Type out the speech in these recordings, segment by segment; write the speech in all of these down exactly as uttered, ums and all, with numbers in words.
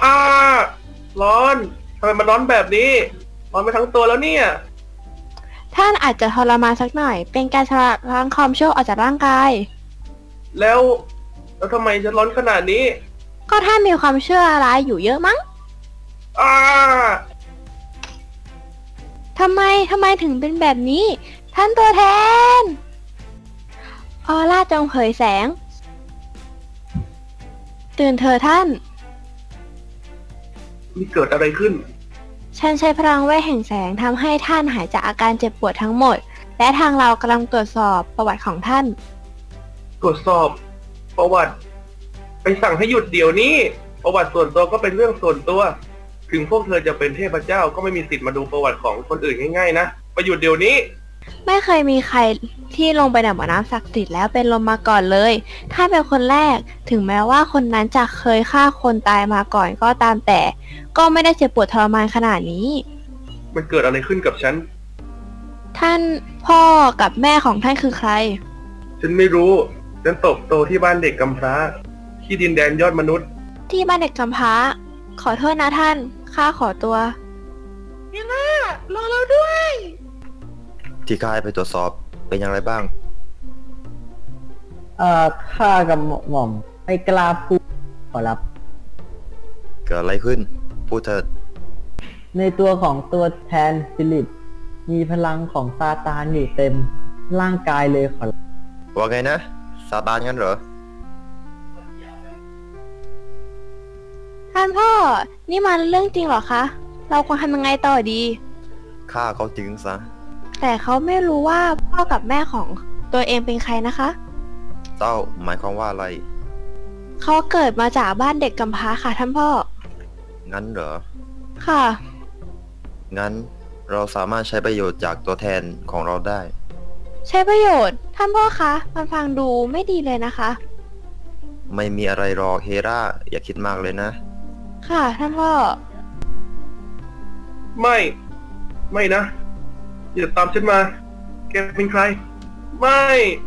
อ้าร้อนทำไมมันร้อนแบบนี้ร้อนไปทั้งตัวแล้วเนี่ยท่านอาจจะทรมานสักหน่อยเป็นการชำระล้างความชั่วออกจากร่างกายแล้วแล้วทำไมฉันร้อนขนาดนี้ก็ท่านมีความเชื่อร้ายอยู่เยอะมั้งอ้าทำไมทำไมถึงเป็นแบบนี้ท่านตัวแทนออร่าจงเผยแสงตื่นเถอะท่านนี่เกิดอะไรขึ้นฉันใช้พลังเวทแห่งแสงทำให้ท่านหายจากอาการเจ็บปวดทั้งหมดและทางเรากำลังตรวจสอบประวัติของท่านตรวจสอบประวัติไปสั่งให้หยุดเดี๋ยวนี้ประวัติส่วนตัวก็เป็นเรื่องส่วนตัวถึงพวกเธอจะเป็นเทพเจ้าก็ไม่มีสิทธิ์มาดูประวัติของคนอื่นง่ายๆนะไปหยุดเดี๋ยวนี้ไม่เคยมีใครที่ลงไปในบ่อน้ำศักดิ์สิทธิ์แล้วเป็นลมมาก่อนเลยถ้าเป็นคนแรกถึงแม้ว่าคนนั้นจะเคยฆ่าคนตายมาก่อนก็ตามแต่ก็ไม่ได้เจ็บปวดทรมานขนาดนี้มันเกิดอะไรขึ้นกับฉันท่านพ่อกับแม่ของท่านคือใครฉันไม่รู้ฉันเติบโตที่บ้านเด็กกำพร้าที่ดินแดนยอดมนุษย์ที่บ้านเด็กกำพร้าขอโทษนะท่านข้าขอตัวเฮล่ารอเราด้วยที่ข้าไปตรวจสอบเป็นอย่างไรบ้างเอ่อข้ากับหม่อมไม่กล้าพูดขอรับเกิดอะไรขึ้นพูดเถิดในตัวของตัวแทนฟิลิปมีพลังของซาตานอยู่เต็มร่างกายเลยขอรับว่าไงนะซาตานงั้นเหรอท่านพ่อนี่มันเรื่องจริงเหรอคะเราควรทำยังไงต่อดีฆ่าเขาจริงซะแต่เขาไม่รู้ว่าพ่อกับแม่ของตัวเองเป็นใครนะคะเจ้าหมายความว่าอะไรเขาเกิดมาจากบ้านเด็กกำพร้าค่ะท่านพ่องั้นเหรอค่ะงั้นเราสามารถใช้ประโยชน์จากตัวแทนของเราได้ใช้ประโยชน์ท่านพ่อคะมันฟังดูไม่ดีเลยนะคะไม่มีอะไรหรอกเฮราอย่าคิดมากเลยนะค่ะท่านพ่อไม่ไม่นะอย่าตามฉันมาแกเป็นใครไม่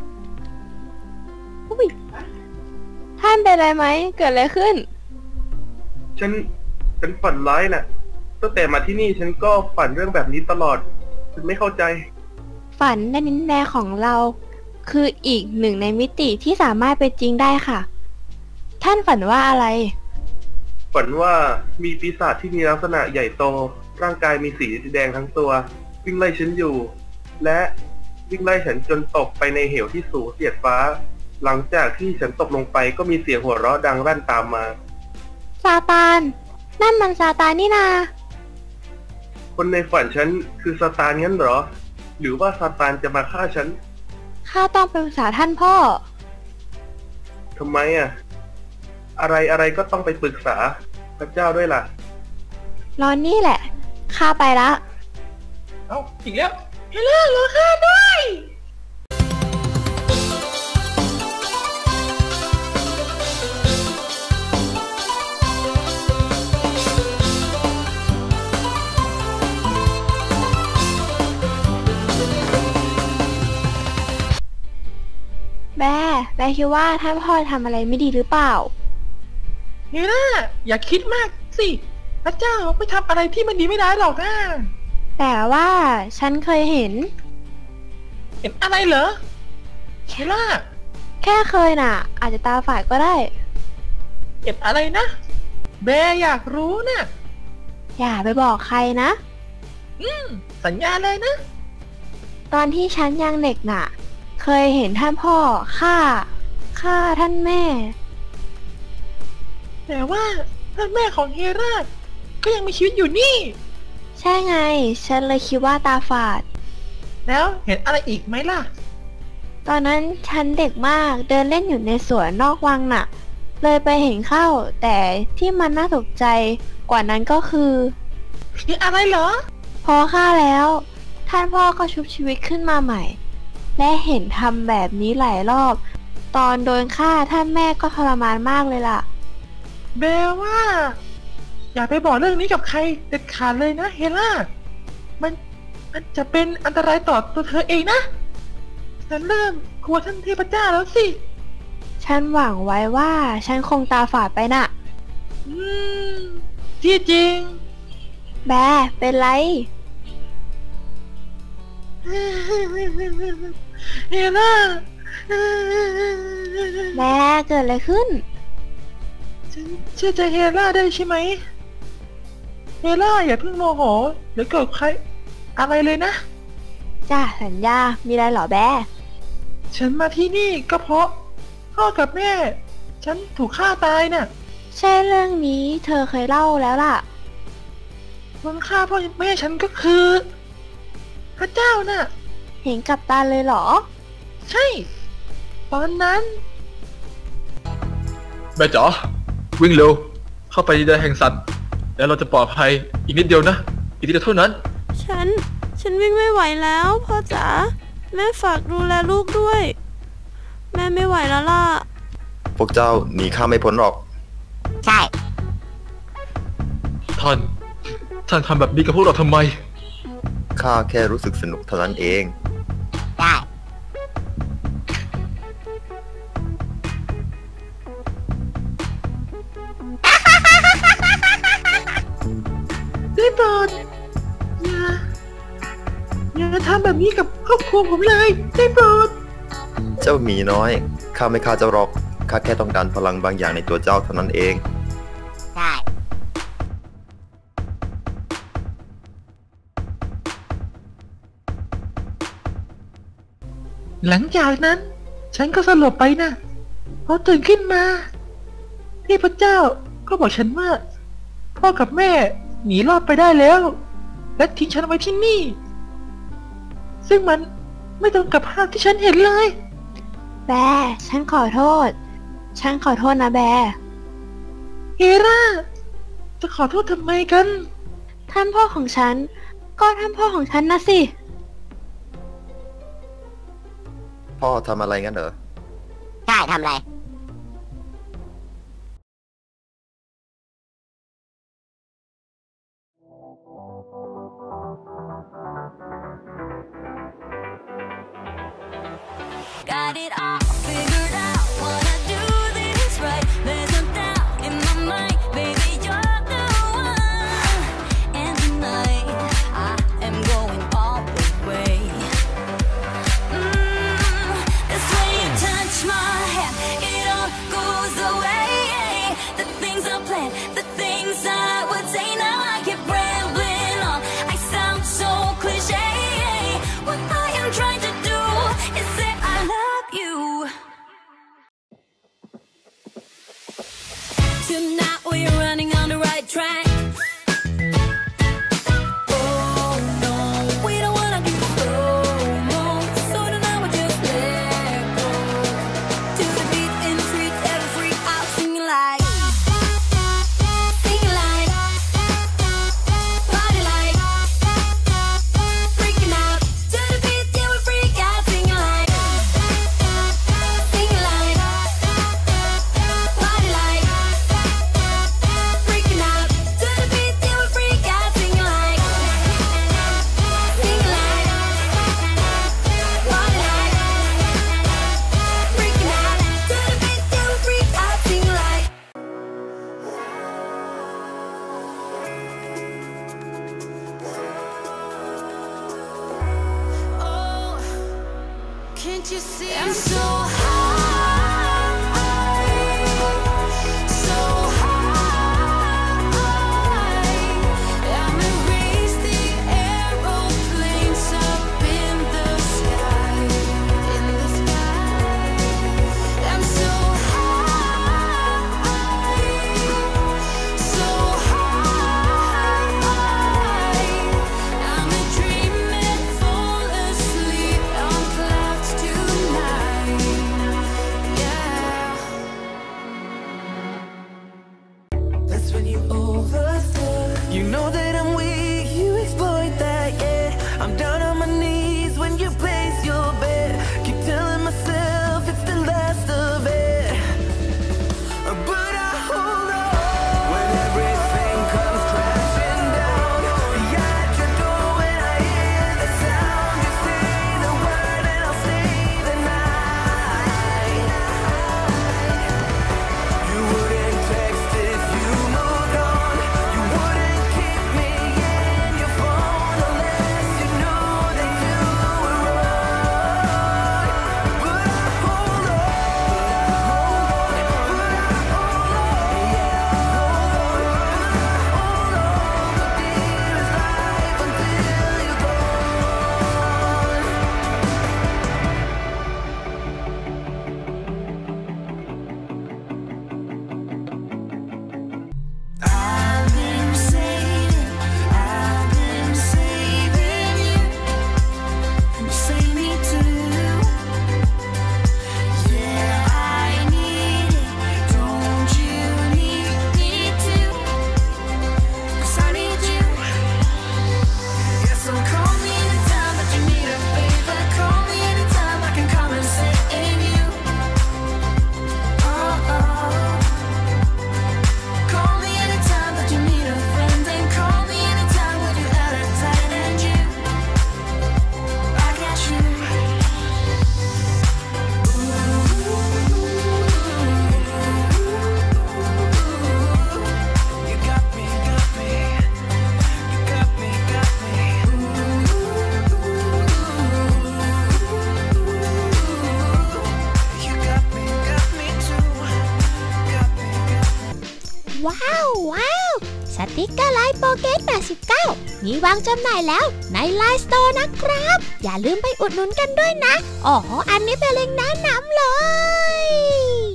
ท่านเป็นอะไรไหมเกิดอะไรขึ้นฉันฉันฝันร้ายน่ะตั้งแต่มาที่นี่ฉันก็ฝันเรื่องแบบนี้ตลอดฉันไม่เข้าใจฝันในดินแดนของเราคืออีกหนึ่งในมิติที่สามารถเป็นจริงได้ค่ะท่านฝันว่าอะไรฝันว่ามีปีศาจที่มีลักษณะใหญ่โตร่างกายมีสีแดงทั้งตัววิ่งไล่ฉันอยู่และวิ่งไล่ฉันจนตกไปในเหวที่สูงเสียดฟ้าหลังจากที่ฉันตกลงไปก็มีเสียงหัวเราะดังรั่นตามมาซาตานนั่นมันซาตานนี่นาคนในฝันฉันคือซาตานงั้นเหรอหรือว่าซาตานจะมาฆ่าฉันข้าต้องไปปรึกษาท่านพ่อทำไมอ่ะอะไรอะไรก็ต้องไปปรึกษาพระเจ้าด้วยล่ะรอนี่แหละข้าไปละเอ้าอีกแล้วเฮล่ารอข้าด้วยแม่แม่คิดว่าท่านพ่อทำอะไรไม่ดีหรือเปล่าเฮล่าอย่าคิดมากสิพระเจ้าไม่ทำอะไรที่มันดีไม่ได้หรอกนะแต่ว่าฉันเคยเห็นเห็นอะไรเหรอเฮล่าแค่เคยน่ะอาจจะตาฝาดก็ได้เห็นอะไรนะแม่อยากรู้นะอย่าไปบอกใครนะอืมสัญญาเลยนะตอนที่ฉันยังเด็กน่ะเคยเห็นท่านพ่อฆ่าฆ่าท่านแม่แต่ว่าท่านแม่ของเฮราก็ยังมีชีวิตอยู่นี่ใช่ไงฉันเลยคิดว่าตาฝาดแล้วเห็นอะไรอีกไหมล่ะตอนนั้นฉันเด็กมากเดินเล่นอยู่ในสวนนอกวังน่ะเลยไปเห็นเข้าแต่ที่มันน่าตกใจกว่านั้นก็คือเห็นอะไรเหรอพอฆ่าแล้วท่านพ่อก็ชุบชีวิตขึ้นมาใหม่และเห็นทำแบบนี้หลายรอบตอนโดนฆ่าท่านแม่ก็ทรมานมากเลยล่ะแม่ว่าอย่าไปบอกเรื่องนี้กับใครเด็ดขาดเลยนะเฮล่ามันมันจะเป็นอันตรายต่อตัวเธอเองนะฉันเริ่มกลัวท่านเทพเจ้าแล้วสิฉันหวังไว้ว่าฉันคงตาฝาดไปน่ะอืมที่จริงแบร์เป็นไรเฮล่าแบร์เกิดอะไรขึ้นฉันเชื่อใจเฮล่าได้ใช่ไหมเฮล่าอย่าเพิ่งโมโหหรือเกิดใครอะไรเลยนะจ้าสัญญา มีอะไรเหรอแบร์ฉันมาที่นี่ก็เพราะพ่อกับแม่ ฉันถูกฆ่าตายน่ะใช่เรื่องนี้เธอเคยเล่าแล้วล่ะคนฆ่าพ่อแม่ฉันก็คือ พระเจ้าน่ะเห็นกับตาเลยเหรอใช่ ตอนนั้นแม่จ๋าวิ่งเร็วเข้าไปในแดนแห่งสัตว์แล้วเราจะปลอดภัยอีกนิดเดียวนะอีกนิดเดียวเท่านั้นฉัน ฉันวิ่งไม่ไหวแล้วพ่อจ๋าแม่ฝากดูแลลูกด้วย แม่ไม่ไหวแล้วล่ะพวกเจ้าหนีข้าไม่พ้นหรอกใช่ท่าน ท่านทำแบบนี้กับพวกเราทำไมข้าแค่รู้สึกสนุกเท่านั้นเองได้ได้โปรดอย่าอย่าทำแบบนี้กับครอบครัวผมเลยได้โปรดเจ้าหมีน้อยข้าไม่ฆ่าเจ้าหรอกข้าแค่ต้องการพลังบางอย่างในตัวเจ้าเท่านั้นเองได้หลังจากนั้น ฉันก็สลบไปนะพอตื่นขึ้นมาเทพเจ้าก็บอกฉันว่า พ่อกับแม่หนีรอดไปได้แล้ว และทิ้งฉันไว้ที่นี่ ซึ่งมันไม่ตรงกับภาพที่ฉันเห็นเลยแบร์ฉันขอโทษ ฉันขอโทษนะแบร์เฮราจะขอโทษทำไมกันท่านพ่อของฉัน ก็ท่านพ่อของฉันนะสิพ่อทำอะไรงั้นเหรอใช่ทำอะไร Got it all figured out, wanna do this right. There's no doubt in my mind, baby, you're the one. And tonight, I am going all the way. Mm, the way you touch my hair, it all goes away. The things I planned, the things I would say, now I keep rambling on. I sound so cliche. What I am trying to do is say I love you. Tonight we're running on the right track. Oh no, we don't wanna do slow-mo, so tonight we just let go. To the beat in the streets, every freak out singing like, singing like, party like, freaking out. To the beat, yeah we freak out singing like, singing like, party like, freaking out. To the beat, yeah we freak out singing like, singing like, party like, freaking out. To the beat, yeah we freak out singing like. Oh, can't you see I'm so high, so high. I'm erase the aeroplanes up in the sky, in the sky. I'm so high, so high. I'm a dream and fall asleep on clouds tonight. Yeah. That's when you overstep. You know that I'm weak, you exploit that, yeah. I'm down on my knees when you place your bet. Keep telling myself it's the last of it, but I hold on when everything comes crashing down. Yeah, at your door when I hear the sound. Just say the word and I'll stay the night. You wouldn't text if you moved on. You ติ๊กเกอร์ไลน์โปเกตแปดสิบเก้ามีวางจำหน่ายแล้วในไลน์สโตร์นะครับ อย่าลืมไปอุดหนุนกันด้วยนะอ๋ออันนี้เป็นเล็งก์แนะนำเลย